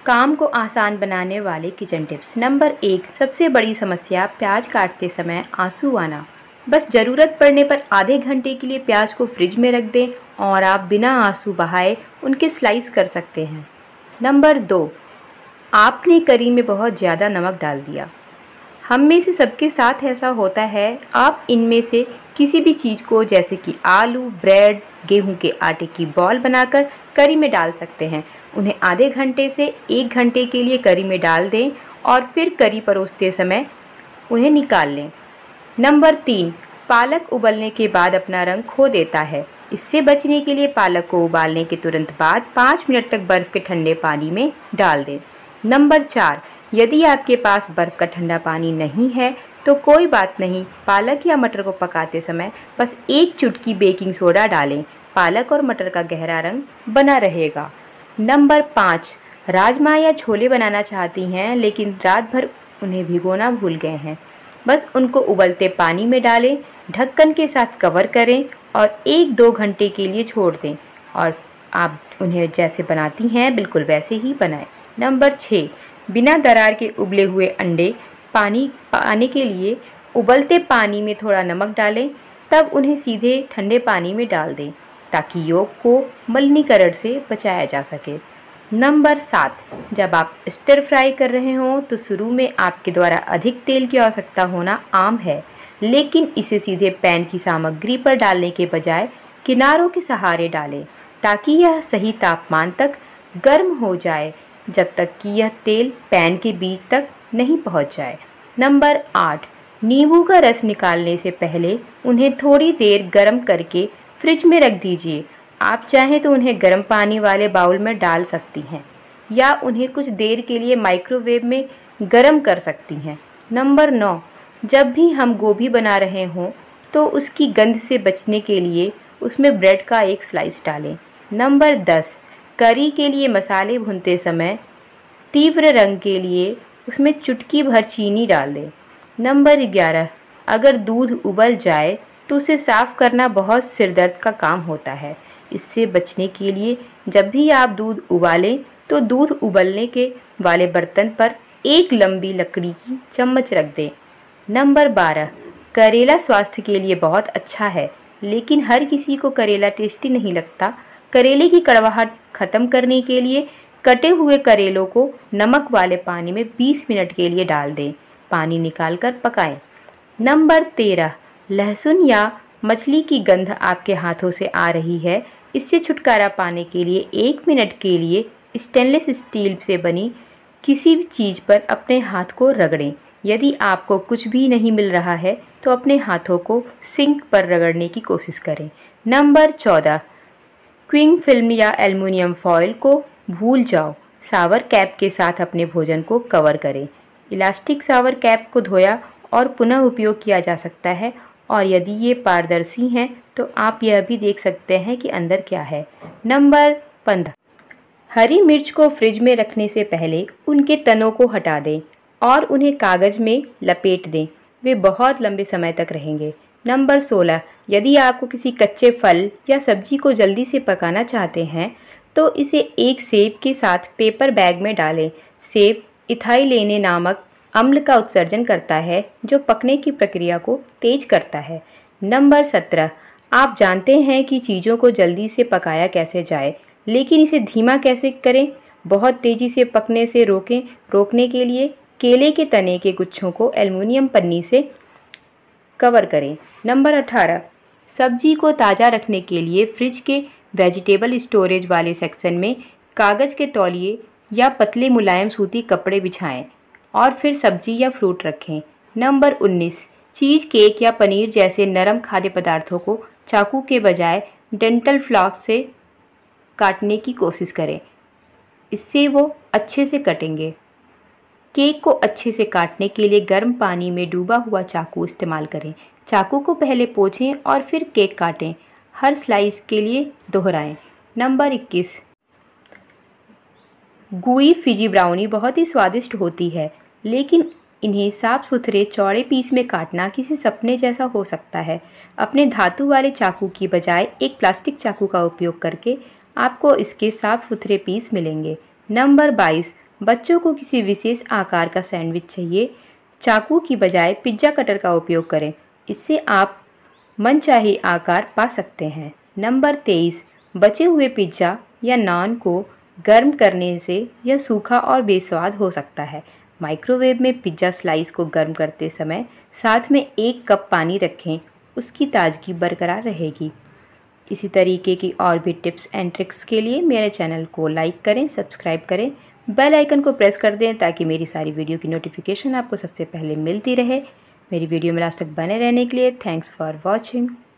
काम को आसान बनाने वाले किचन टिप्स। नंबर 1, सबसे बड़ी समस्या प्याज काटते समय आंसू आना। बस ज़रूरत पड़ने पर आधे घंटे के लिए प्याज को फ्रिज में रख दें और आप बिना आंसू बहाए उनके स्लाइस कर सकते हैं। नंबर 2, आपने करी में बहुत ज़्यादा नमक डाल दिया। हम में से सबके साथ ऐसा होता है। आप इनमें से किसी भी चीज़ को जैसे कि आलू, ब्रेड, गेहूं के आटे की बॉल बनाकर करी में डाल सकते हैं। उन्हें आधे घंटे से 1 घंटे के लिए करी में डाल दें और फिर करी परोसते समय उन्हें निकाल लें। नंबर 3, पालक उबलने के बाद अपना रंग खो देता है। इससे बचने के लिए पालक को उबालने के तुरंत बाद 5 मिनट तक बर्फ़ के ठंडे पानी में डाल दें। नंबर 4, यदि आपके पास बर्फ़ का ठंडा पानी नहीं है तो कोई बात नहीं, पालक या मटर को पकाते समय बस 1 चुटकी बेकिंग सोडा डालें। पालक और मटर का गहरा रंग बना रहेगा। नंबर 5, राजमा या छोले बनाना चाहती हैं लेकिन रात भर उन्हें भिगोना भूल गए हैं। बस उनको उबलते पानी में डालें, ढक्कन के साथ कवर करें और 1-2 घंटे के लिए छोड़ दें और आप उन्हें जैसे बनाती हैं बिल्कुल वैसे ही बनाएं। नंबर 6, बिना दरार के उबले हुए अंडे पाने के लिए उबलते पानी में थोड़ा नमक डालें, तब उन्हें सीधे ठंडे पानी में डाल दें ताकि योग को मलिनीकरण से बचाया जा सके। नंबर 7, जब आप स्टर फ्राई कर रहे हों तो शुरू में आपके द्वारा अधिक तेल की आवश्यकता होना आम है, लेकिन इसे सीधे पैन की सामग्री पर डालने के बजाय किनारों के सहारे डालें ताकि यह सही तापमान तक गर्म हो जाए जब तक कि यह तेल पैन के बीच तक नहीं पहुंच जाए। नंबर 8, नींबू का रस निकालने से पहले उन्हें थोड़ी देर गर्म करके फ्रिज में रख दीजिए। आप चाहें तो उन्हें गर्म पानी वाले बाउल में डाल सकती हैं या उन्हें कुछ देर के लिए माइक्रोवेव में गर्म कर सकती हैं। नंबर 9, जब भी हम गोभी बना रहे हों तो उसकी गंध से बचने के लिए उसमें ब्रेड का एक स्लाइस डालें। नंबर 10, करी के लिए मसाले भूनते समय तीव्र रंग के लिए उसमें चुटकी भर चीनी डाल दें। नंबर 11, अगर दूध उबल जाए तो उसे साफ़ करना बहुत सिरदर्द का काम होता है। इससे बचने के लिए जब भी आप दूध उबालें तो दूध उबलने के वाले बर्तन पर एक लंबी लकड़ी की चम्मच रख दें। नंबर 12, करेला स्वास्थ्य के लिए बहुत अच्छा है लेकिन हर किसी को करेला टेस्टी नहीं लगता। करेले की कड़वाहट ख़त्म करने के लिए कटे हुए करेलों को नमक वाले पानी में 20 मिनट के लिए डाल दें। पानी निकालकर पकाएं। नंबर 13, लहसुन या मछली की गंध आपके हाथों से आ रही है। इससे छुटकारा पाने के लिए 1 मिनट के लिए स्टेनलेस स्टील से बनी किसी भी चीज़ पर अपने हाथ को रगड़ें। यदि आपको कुछ भी नहीं मिल रहा है तो अपने हाथों को सिंक पर रगड़ने की कोशिश करें। नंबर 14, क्विंग फिल्म या एल्युमिनियम फॉयल को भूल जाओ। शावर कैप के साथ अपने भोजन को कवर करें। इलास्टिक शावर कैप को धोया और पुनः उपयोग किया जा सकता है और यदि ये पारदर्शी हैं तो आप यह भी देख सकते हैं कि अंदर क्या है। नंबर 15, हरी मिर्च को फ्रिज में रखने से पहले उनके तनों को हटा दें और उन्हें कागज़ में लपेट दें। वे बहुत लंबे समय तक रहेंगे। नंबर 16, यदि आपको किसी कच्चे फल या सब्जी को जल्दी से पकाना चाहते हैं तो इसे एक सेब के साथ पेपर बैग में डालें। सेब इथाइलेने नामक अम्ल का उत्सर्जन करता है जो पकने की प्रक्रिया को तेज करता है। नंबर 17, आप जानते हैं कि चीज़ों को जल्दी से पकाया कैसे जाए लेकिन इसे धीमा कैसे करें। बहुत तेज़ी से पकने से रोकने के लिए केले के तने के गुच्छों को एल्युमिनियम पन्नी से कवर करें। नंबर 18, सब्जी को ताज़ा रखने के लिए फ्रिज के वेजिटेबल स्टोरेज वाले सेक्शन में कागज़ के तौलिए या पतले मुलायम सूती कपड़े बिछाएं और फिर सब्जी या फ्रूट रखें। नंबर 19, चीज़ केक या पनीर जैसे नरम खाद्य पदार्थों को चाकू के बजाय डेंटल फ्लॉस से काटने की कोशिश करें। इससे वो अच्छे से कटेंगे। केक को अच्छे से काटने के लिए गर्म पानी में डूबा हुआ चाकू इस्तेमाल करें। चाकू को पहले पोंछें और फिर केक काटें। हर स्लाइस के लिए दोहराएं। नंबर 21, गुई फिजी ब्राउनी बहुत ही स्वादिष्ट होती है लेकिन इन्हें साफ सुथरे चौड़े पीस में काटना किसी सपने जैसा हो सकता है। अपने धातु वाले चाकू की बजाय एक प्लास्टिक चाकू का उपयोग करके आपको इसके साफ सुथरे पीस मिलेंगे। नंबर 22, बच्चों को किसी विशेष आकार का सैंडविच चाहिए, चाकू की बजाय पिज्ज़ा कटर का उपयोग करें। इससे आप मनचाही आकार पा सकते हैं। नंबर 23, बचे हुए पिज्ज़ा या नान को गर्म करने से यह सूखा और बेस्वाद हो सकता है। माइक्रोवेव में पिज्ज़ा स्लाइस को गर्म करते समय साथ में 1 कप पानी रखें, उसकी ताजगी बरकरार रहेगी। इसी तरीके की और भी टिप्स एंड ट्रिक्स के लिए मेरे चैनल को लाइक करें, सब्सक्राइब करें, बेल आइकन को प्रेस कर दें ताकि मेरी सारी वीडियो की नोटिफिकेशन आपको सबसे पहले मिलती रहे। मेरी वीडियो में लास्ट तक बने रहने के लिए थैंक्स फॉर वॉचिंग।